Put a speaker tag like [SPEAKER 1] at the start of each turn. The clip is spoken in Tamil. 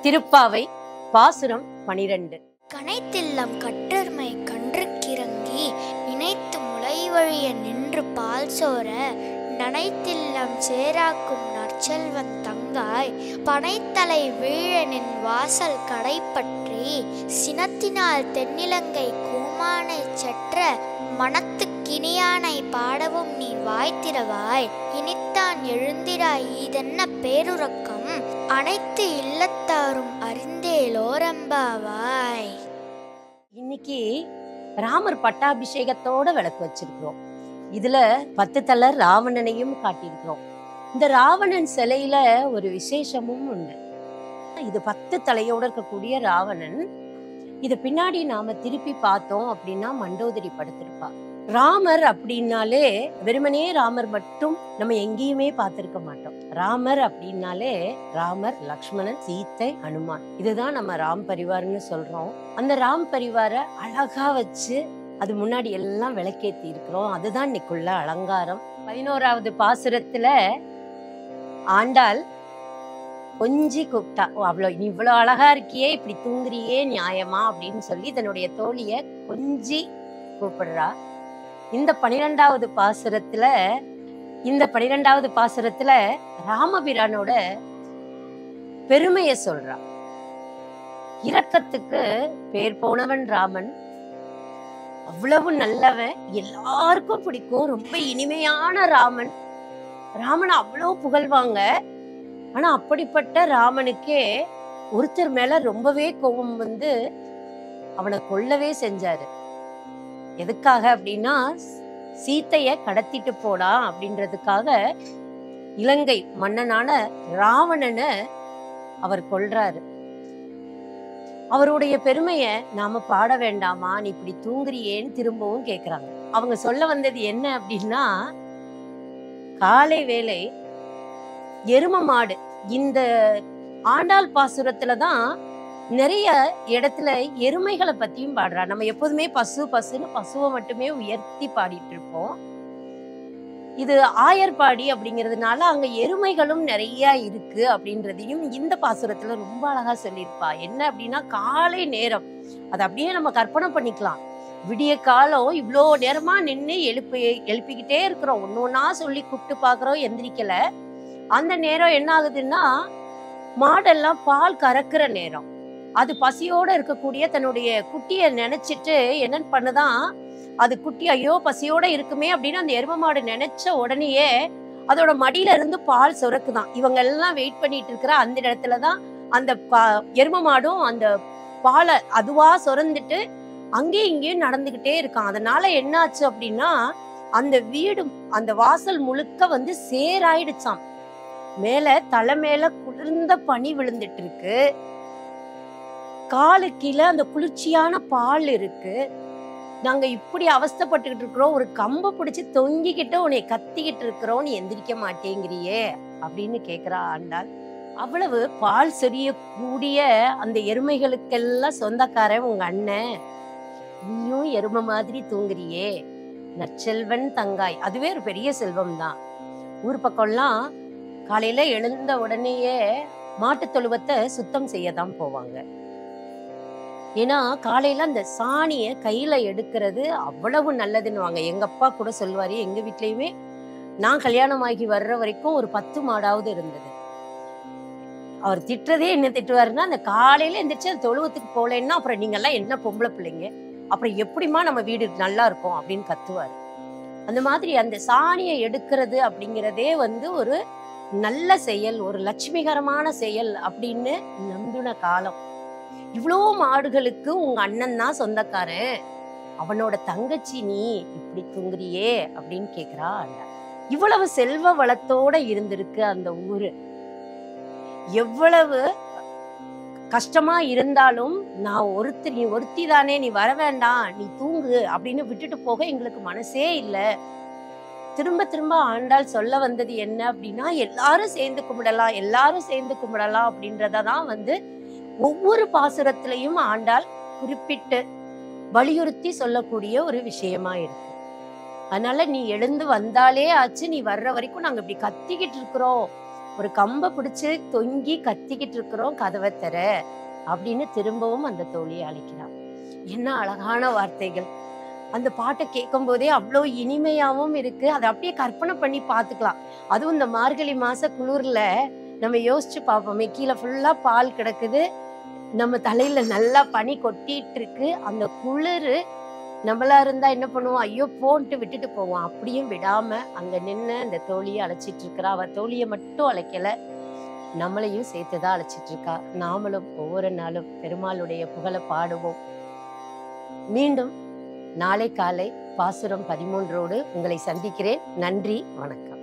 [SPEAKER 1] திருப்பாவை பாசுரம் 12.
[SPEAKER 2] கனைத்தில்லம் கற்றர்மை கன்றுக்கிறங்கி நினைத்து முளை வழிய நின்று பால் சோர நனைத்தில்லம் சேராக்கும் நற்செல்வன் தங்காய் பனைத்தலை வீழனின் வாசல் கடைப்பற்றி சினத்தினால் தென்னிலங்கை கூமானை செற்ற மனத்து கிணியானை பாடவும் நீ வாய்த்திரவாய் இனித்தான் எழுந்திராய் இதென்ன பேருறக்கம் அனைத்து இல்லத்தாரும் அறிந்தேலோரம்பாவாய்.
[SPEAKER 1] இன்னைக்கு ராமர் பட்டாபிஷேகத்தோட விளக்கு வச்சிருக்கிறோம். இதுல 10 தலை ராவணனையும் காட்டியிருக்கிறோம். இந்த ராவணன் சிலையில ஒரு விசேஷமும் உண்டு. இது 10 தலையோட இருக்கக்கூடிய ராவணன். இது பின்னாடி நாம திருப்பி பார்த்தோம் அப்படின்னா மண்டோதரி படுத்திருப்பா. ராமர் அப்படின்னாலே வெறுமனே ராமர் மட்டும் நம்ம எங்கேயுமே பார்த்திருக்க மாட்டோம். ராமர் அப்படின்னாலே ராமர், லக்ஷ்மணன், சீத்தை, ஹனுமான், இதுதான் நம்ம ராம் பரிவார்னு சொல்றோம். அந்த ராம் பரிவார அழகா வச்சு அது முன்னாடி எல்லாம் விளக்கேத்தி இருக்கிறோம். அதுதான் இன்னைக்குள்ள அலங்காரம். 11வது பாசுரத்துல ஆண்டாள் கொஞ்சி கூப்பிட்டா, அவ்வளவு நீ இவ்வளவு அழகா இருக்கியே, இப்படி தூங்குறியே நியாயமா அப்படின்னு சொல்லி தன்னுடைய தோழிய கொஞ்சி கூப்பிடுறா. இந்த 12வது பாசுரத்துல ராமபிரானோட பெருமைய சொல்றா. இரக்கத்துக்கு பேர் போனவன் ராமன், அவ்வளவு நல்லவன், எல்லாருக்கும் பிடிக்கும், ரொம்ப இனிமையான ராமன். ராமனை அவ்வளவு புகழ்வாங்க. ஆனா அப்படிப்பட்ட ராமனுக்கே ஒருத்தர் மேல ரொம்பவே கோபம் வந்து அவனை கொல்லவே செஞ்சாரு. எதுக்காக அப்படின்னா, சீத்தைய கடத்திட்டு போடா அப்படின்றதுக்காக இலங்கை மன்னனான ராவணனை அவர் கொல்றாரு. அவருடைய பெருமைய நாம பாட வேண்டாமா, நீ இப்படி தூங்குறியேன்னு திரும்பவும் கேக்குறாங்க. அவங்க சொல்ல வந்தது என்ன அப்படின்னா, காலை வேளை எரும மாடு, இந்த ஆண்டாள் பாசுரத்துலதான் நிறைய இடத்துல எருமைகளை பத்தியும் பாடுறா. நம்ம எப்போதுமே பசுன்னு பசுவை மட்டுமே உயர்த்தி பாடிட்டு இருப்போம். இது ஆயர்பாடி அப்படிங்கிறதுனால அங்க எருமைகளும் நிறைய இருக்கு அப்படின்றதையும் இந்த பாசுரத்துல ரொம்ப அழகா சொல்லியிருப்பா. என்ன அப்படின்னா, காலை நேரம் அது அப்படியே நம்ம கற்பனை பண்ணிக்கலாம். விடிய காலம் இவ்வளோ நேரமா நின்று எழுப்பிக்கிட்டே இருக்கிறோம், ஒன்னு ஒன்னா சொல்லி கூப்பிட்டு பாக்குறோம், எந்திரிக்கல. அந்த நேரம் என்ன ஆகுதுன்னா, மாடெல்லாம் பால் கறக்குற நேரம். அது பசியோட இருக்கக்கூடிய தன்னுடைய குட்டிய நினைச்சிட்டு என்ன பண்ணுதான், அது குட்டி ஐயோ பசியோட இருக்குமே அப்படின்னு அந்த எரும மாடு நினைச்ச உடனேயே அதோட மடியில இருந்து பால் சுரக்குதான். இவங்க எல்லாம் வெயிட் பண்ணிட்டு இருக்கிற அந்த இடத்துலதான் அந்த எரும மாடும் அந்த பாலை அதுவா சுரந்துட்டு அங்கேயும் இங்கேயும் நடந்துகிட்டே இருக்கான். அதனால என்னாச்சு அப்படின்னா, அந்த வீடு, அந்த வாசல் முழுக்க வந்து சேராயிடுச்சாம். மேல தலை மேல குளிர்ந்த பனி விழுந்துட்டு இருக்கு, காலு கீழே அந்த குளிர்ச்சியான பால் இருக்கு. நாங்க இப்படி அவஸ்தைப்பட்டுக்கிட்டு இருக்கிறோம், ஒரு கம்பை பிடிச்சு தொங்கிக்கிட்டு உன்னை கத்திக்கிட்டு இருக்கிறோம், நீ எந்திரிக்க மாட்டேங்கிறியே அப்படின்னு கேக்குறா ஆண்டாள். அவ்வளவு பால் சொரியக்கூடிய அந்த எருமைகளுக்கெல்லாம் சொந்தக்காரன் உங்க அண்ணன், நீயும் எருமை மாதிரி தூங்குறியே, நற்செல்வன் தங்காய், அதுவே ஒரு பெரிய செல்வம் தான். ஊர் பக்கம்லாம் காலையில எழுந்த உடனேயே மாட்டு தொழுவத்தை சுத்தம் செய்யதான் போவாங்க. ஏன்னா காலையில அந்த சாணிய கையில எடுக்கிறது அவ்வளவு நல்லதுன்னுவாங்க. எங்க அப்பா கூட சொல்லுவாரு, எங்க வீட்லயுமே நான் கல்யாணம் ஆகி வர்ற வரைக்கும் ஒரு 10 மாடாவது இருந்தது. அவர் திட்டுறதே என்ன திட்டுவாருன்னா, அந்த காலையில எந்திரிச்சு அந்த தொழுவத்துக்கு போலேன்னா அப்புறம் நீங்க எல்லாம் என்ன பொம்பளை பிள்ளைங்க, அப்புறம் எப்படிமா நம்ம வீடு நல்லா இருக்கும் அப்படின்னு கத்துவாரு. அந்த மாதிரி அந்த சாணியை எடுக்கிறது அப்படிங்கிறதே வந்து ஒரு நல்ல செயல், ஒரு லட்சுமிகரமான செயல் அப்படின்னு நம்பின காலம். இவ்வளோ மாடுகளுக்கு உங்க அண்ணன் தான் சொந்தக்காரன், அவனோட தங்கச்சி நீ இப்படி தூங்குறியே அப்படின்னு கேக்குறா. இவ்வளவு செல்வ வளத்தோட இருந்திருக்கு அந்த ஊரு. எவ்வளவு கஷ்டமா இருந்தாலும் நான் நீ ஒருத்தி தானே, நீ வர வேண்டாம், நீ தூங்கு அப்படின்னு விட்டுட்டு போக எங்களுக்கு மனசே இல்லை. திரும்ப திரும்ப ஆண்டாள் சொல்ல வந்தது என்ன அப்படின்னா, எல்லாரும் சேர்ந்து கும்பிடலாம் அப்படின்றதான் வந்து ஒவ்வொரு பாசுரத்திலையும் ஆண்டாள் குறிப்பிட்டு வலியுறுத்தி சொல்லக்கூடிய ஒரு விஷயமா இருக்கு. அதனால நீ எழுந்து வந்தாலே ஆச்சு, நீ வர்ற வரைக்கும் நாங்க இப்படி கத்திக்கிட்டு இருக்கிறோம், ஒரு கம்பை பிடிச்சு தொங்கி கத்திக்கிட்டு இருக்கிறோம், கதவை தர அப்படின்னு திரும்பவும் அந்த தோழியை அழைக்கிறான். என்ன அழகான வார்த்தைகள்! அந்த பாட்டை கேட்கும் போதே அவ்வளோ இனிமையாவும் இருக்கு. அதை அப்படியே கற்பனை பண்ணி பார்த்துக்கலாம். அதுவும் இந்த மார்கழி மாச குளிர்ல நம்ம யோசிச்சு பார்ப்போமே, கீழே ஃபுல்லா பால் கிடக்குது, நம்ம தலையில நல்லா பனி கொட்டிட்டு இருக்கு. அந்த குளிர் நம்மளா இருந்தா என்ன பண்ணுவோம்? ஐயோ போன்ட்டு விட்டுட்டு போவோம். அப்படியும் விடாம அங்க நின்று அந்த தோழியை அழைச்சிட்டு இருக்கிறா. அவ தோழியை மட்டும் அழைக்கல, நம்மளையும் சேர்த்துதான் அழைச்சிட்டு இருக்கா. நாமளும் ஒவ்வொரு நாளும் பெருமாளுடைய புகழை பாடுவோம். மீண்டும் நாளை காலை பாசுரம் 13 உங்களை சந்திக்கிறேன். நன்றி, வணக்கம்.